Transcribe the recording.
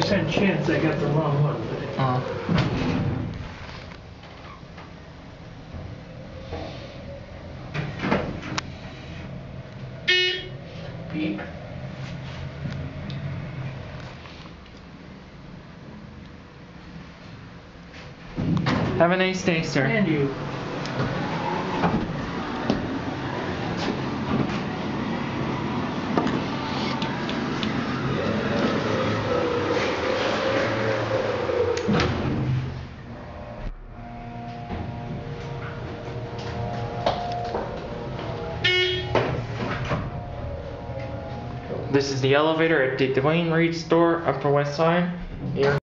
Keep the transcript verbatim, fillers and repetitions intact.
percent chance I got the wrong one. But Uh. beep. Have a nice day, sir. And you. This is the elevator at the Duane Reade store, Upper West Side. Here.